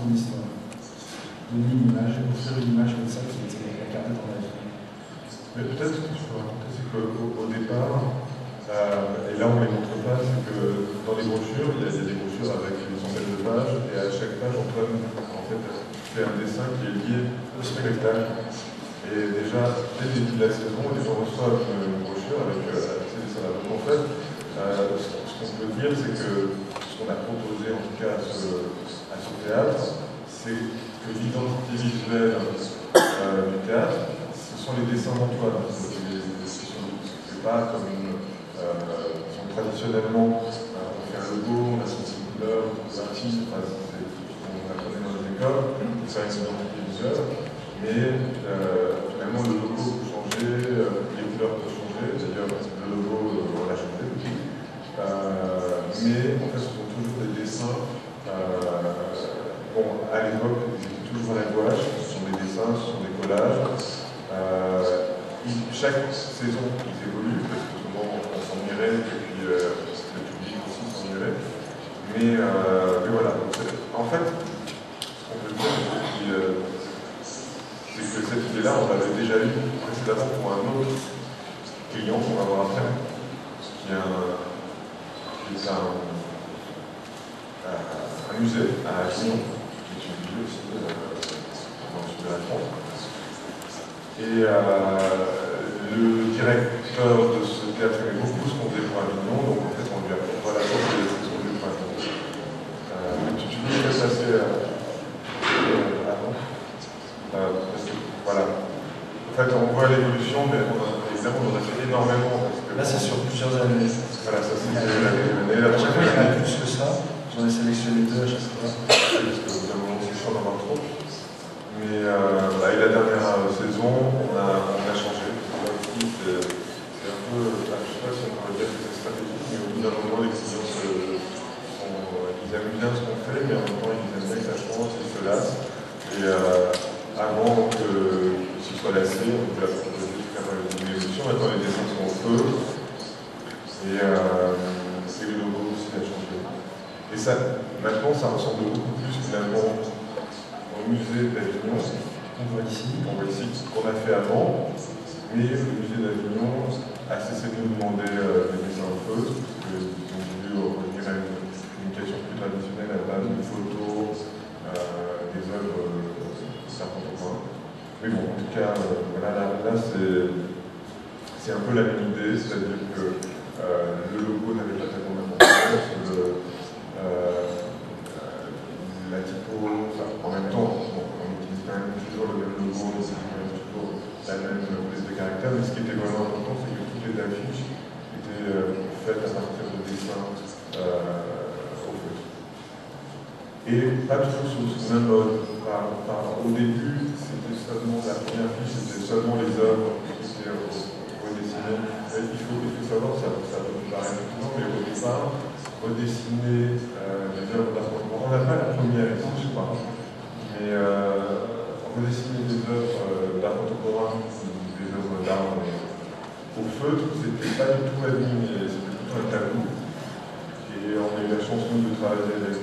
raconter une histoire. Donner une image, offrir une image comme ça qui était incarnée dans la vie. Mais peut-être ce que je peux raconter, c'est qu'au départ, et là on ne les montre pas, c'est que dans les brochures, il y a des brochures avec une centaine de pages, et à chaque page, Antoine en fait, fait un dessin qui est lié au spectacle. Et déjà, dès le début de la saison, les gens reçoivent une brochure avec ces dessins-là. Donc en fait, ce qu'on peut dire, c'est que ce qu'on a proposé en tout cas à ce théâtre, c'est que l'identité visuelle du théâtre, ce sont les dessins d'Antoine. C'est pas comme traditionnellement, on fait un logo, on a son couleur, l'artiste, enfin, c'est ce qu'on apprenait dans les écoles, c'est une identité visuelle, mais finalement le logo peut changer, les couleurs peuvent changer, d'ailleurs le logo on l'a changé, mais en fait ce sont toujours des dessins, bon à l'époque ils étaient toujours à la gouache, ce sont des dessins, ce sont des collages, chaque saison ils évoluent, parce que souvent on s'ennuierait, et puis le public aussi s'ennuierait, mais voilà, en fait ce qu'on peut dire, c'est que cette idée-là, on l'avait déjà eue précédemment pour un autre client qu'on va voir après, qui est un musée à Avignon, qui est une ville aussi dans le sud de la France. Et le directeur de ce théâtre aimait beaucoup ce qu'on faisait pour Avignon, donc en fait on lui a fait voilà, ça c'est ce qu'on lui a fait. Tu peux faire passer avant parce que voilà. En fait on voit l'évolution, mais évidemment on aurait fait énormément. Parce que, là c'est sur plusieurs années. Voilà, ça c'est l'année. À chaque fois il y en a plus que ça. J'en ai sélectionné 2 à chaque fois. Parce que évidemment c'est sûr d'en avoir trop. Mais et la dernière saison, on a changé. C'est un peu, je ne sais pas si on pourrait dire que c'est stratégique, mais au bout d'un moment, les clients ils aiment bien ce qu'on fait, mais en même temps, ils aiment bien que ça change, ils se lassent. Et avant qu'ils soient lassés, on peut proposer de faire une évolution. Maintenant, les dessins sont au feu. Et le logo aussi a changé. Et ça, maintenant, ça ressemble beaucoup plus finalement au musée d'Avignon, qu'on voit ici, qu'on a fait avant, mais le musée d'Avignon a cessé de nous demander des dessins en feu, parce qu'ils ont voulu revenir à une communication plus traditionnelle à base de photos, des œuvres d'art contemporain. Mais bon, en tout cas, voilà, là c'est un peu la même idée, c'est-à-dire que le logo n'avait pas tellement d'importance, la typo, enfin, en même temps, on utilise quand même toujours le même logo, on utilise quand même toujours la même liste de caractères, mais ce qui était vraiment important, c'est que toutes les affiches étaient faites à partir de dessins au feutre. Et pas toujours sous le même mode. Au début, c'était seulement la première fiche, c'était seulement les œuvres qui étaient redessinées. Il faut savoir, ça peut vous paraître étonnant, mais au départ, redessiner les œuvres d'art contemporain. On n'a pas la première ici, je crois, mais redessiner des œuvres d'art contemporain, des œuvres d'art au feutre, c'était pas du tout admis, c'était plutôt un tabou. Et on a eu la chance, nous, de travailler avec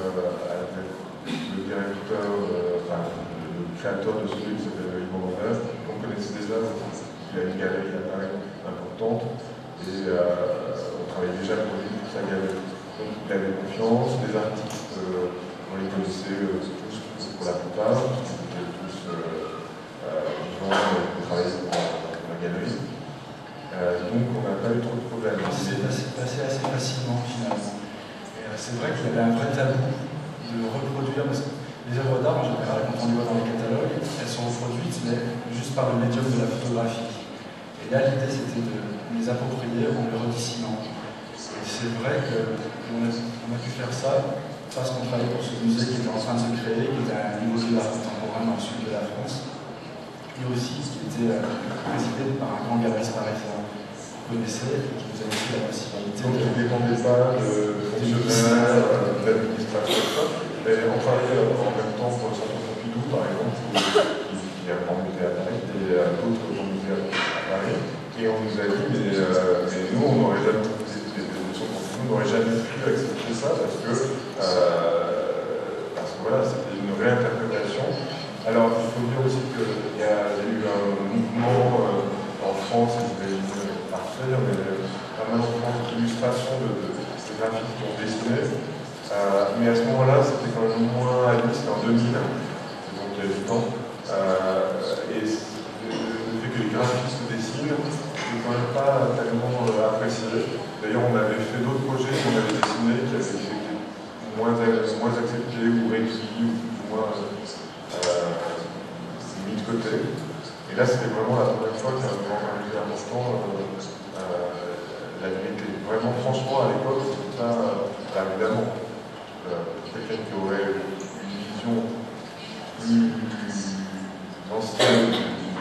le directeur, le créateur de celui qui s'appelle Yvan Lambert, qu'on connaissait déjà, il a une galerie à Paris importante, et on travaillait déjà pour lui, pour sa galerie. Donc il avait confiance, les artistes, on les connaissait tous pour la plupart, ils étaient tous vivants et travaillaient pour la galerie. Donc on n'a pas eu trop de problèmes. C'est passé assez facilement finalement. C'est vrai qu'il y avait un vrai tabou de reproduire, parce que les œuvres d'art en général, quand on les voit dans les catalogues, elles sont reproduites, mais juste par le médium de la photographie. Et là l'idée c'était de les approprier en les redessinant. Et c'est vrai qu'on a pu faire ça parce qu'on travaillait pour ce musée qui était en train de se créer, qui était un nouveau musée d'art contemporain dans le sud de la France, et aussi qui était présidé par un grand galeriste parisien qu'on connaissait, et qui nous a laissé la possibilité. Donc il ne dépendait pas de fonctionnaires, d'administrateurs, et on travaillait en même temps pour le Centre Pompidou, par exemple, qui a un grand musée à Paris, et d'autres grands musées à Paris. Et on nous a dit, mais nous, on n'aurait jamais, on n'aurait jamais pu accepter ça parce que voilà, c'était une réinterprétation. Alors, il faut dire aussi qu'il y a eu un mouvement en France, et j'imagine partir, mais pas mal en France, d'illustration de graphistes qui ont dessiné. Mais à ce moment-là, c'était quand même moins à lui, c'était en 2000, donc il y a du temps. Et le fait que les graphistes dessinent, c'est quand même pas tellement apprécié. D'ailleurs, on avait fait d'autres projets qu'on avait dessinés qui avaient été moins acceptés ou réduits ou plus ou moins mis de côté. Et là, c'était vraiment la première fois qu'il y avait vraiment un musée important. La vérité. Vraiment, franchement, à l'époque, c'était pas évidemment. Quelqu'un qui aurait une vision plus ancienne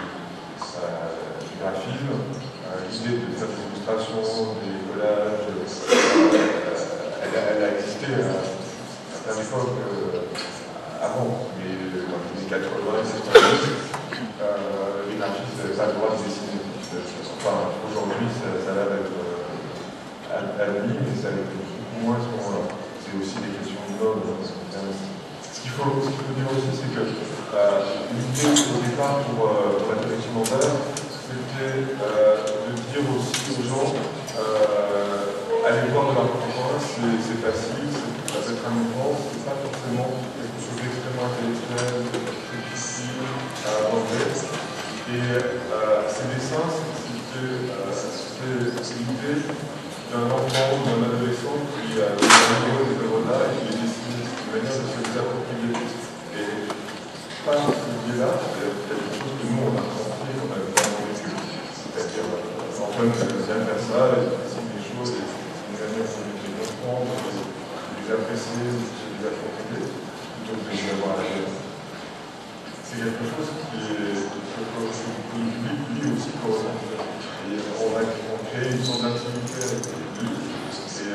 du graphisme, l'idée de faire des illustrations, des collages, elle a existé à plein d'époques avant, mais dans les années 80 et 70, les graphistes n'avaient pas le droit de dessiner. Enfin, aujourd'hui, ça a l'air d'être admis, mais ça l'est beaucoup moins à ce moment-là. C'est aussi des questions de mode. Ce qu'il faut dire aussi, c'est que l'idée au départ pour la collection dentaire, c'était de dire aussi aux gens allez voir de l'art contemporain, c'est facile, ça peut être un mouvement, c'est pas forcément quelque chose d'extrêmement intellectuel, très difficile à aborder. Et ces dessins, c'était l'idée d'un enfant ou d'un adolescent qui a amoureux des œuvres d'art et qui les dessine de manière de se les approprier. Et par ce biais-là, c'est quelque chose que nous on a ressenti, qu'on a vraiment vécu. C'est-à-dire, Antoine vient faire ça, il dessine des choses, et c'est une manière de les comprendre, de les apprécier, de les approprier, plutôt que de les avoir à la tête. C'est quelque chose qui est public, lui aussi, pour ressentir. Et on crée une sorte d'intimité avec le public, et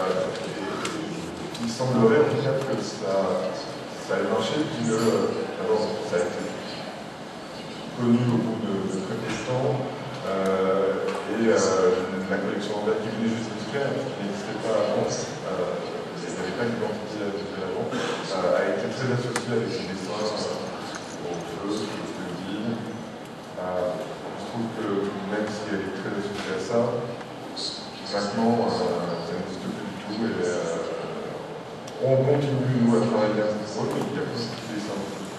il semblerait en tout cas que ça ait marché, puis d'abord ça a été connu au bout de très peu de temps, et la collection en date qui venait juste d'expert, qui n'existait pas avant, il n'y avait pas d'identité avant, a été très associée avec ses dessins au feu, au guide. Je trouve que même si elle est très associée à ça, maintenant ça n'existe plus du tout. Et, on continue, nous, à travailler à ce niveau, mais il y a plus de dessins.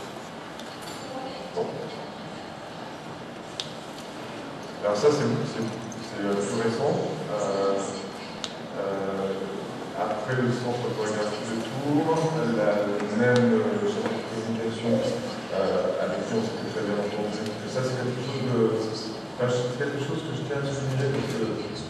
Bon. Alors ça, c'est plus récent. Après le centre de chorégraphie de Tours, la même centre de communication avec qui on s'était très bien entendu. Ça, c'est quelque chose que je tiens à souligner parce que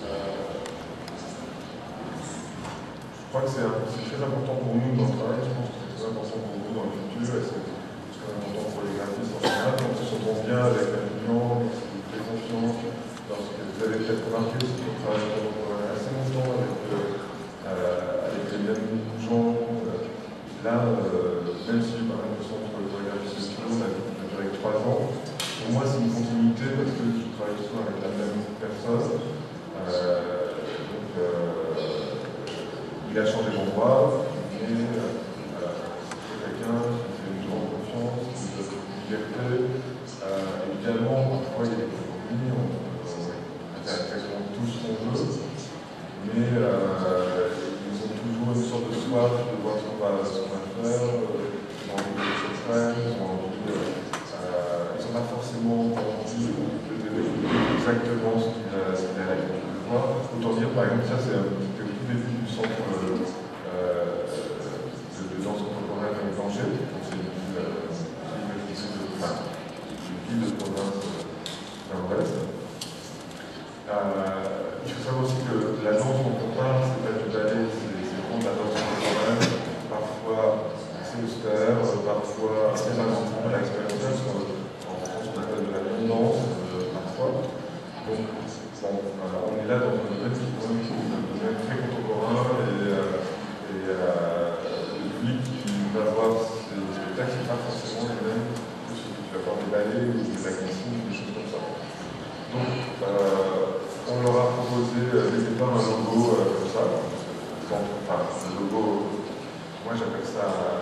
je crois que c'est très important pour nous dans le travail. Je pense que c'est très important pour vous dans le futur et c'est très important pour les graphistes en général. Donc, on s'entend bien avec la client, c'est très confiance. Parce que vous avez peut-être remarqué aussi qu'on travaille pendant assez longtemps avec les mêmes gens. Là, même si par exemple le centre de chorégraphie de Tours a duré 3 ans, pour moi c'est une continuité parce que je travaille souvent avec la même personne. Il a changé d'endroit, mais c'est quelqu'un qui fait une grande confiance, une liberté. Évidemment, parfois il y a des compromis, on fait quasiment tout ce qu'on veut, mais ils ont toujours une sorte de soif de voir ce qu'on va faire, ils ont envie de s'extraire, ils ont pas forcément envie de développer exactement ce qu'il a l'habitude de voir. Autant dire, par exemple, ça c'était au tout début du centre de danse contemporaine à Angers, donc c'est une ville de province dans l'Ouest. Il faut savoir aussi que la danse contemporaine, c'est pas du ballet, c'est vraiment de la danse contemporaine, parfois assez austère, parfois assez malentendu à l'expérimentale, en France on appelle de la non-danse, parfois. Donc, on est là dans un domaine qui est un domaine très contemporain et le public qui va voir ces spectacles, c'est pas forcément le même que celui qui va voir des ballets ou des acrobaties ou des choses comme ça. Donc, on leur a proposé dès le départ un logo comme ça. Enfin, un logo, moi j'appelle ça